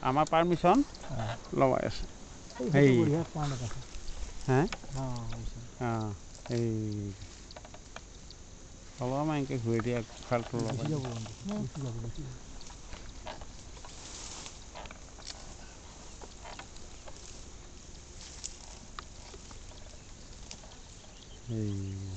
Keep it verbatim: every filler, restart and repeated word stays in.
আমাৰ পাৰ্মিশ্যন লগাই আছে এই হে অঁ এই অলপমান এনেকৈ ঘূৰি দিয়া ফালটো লগাই এই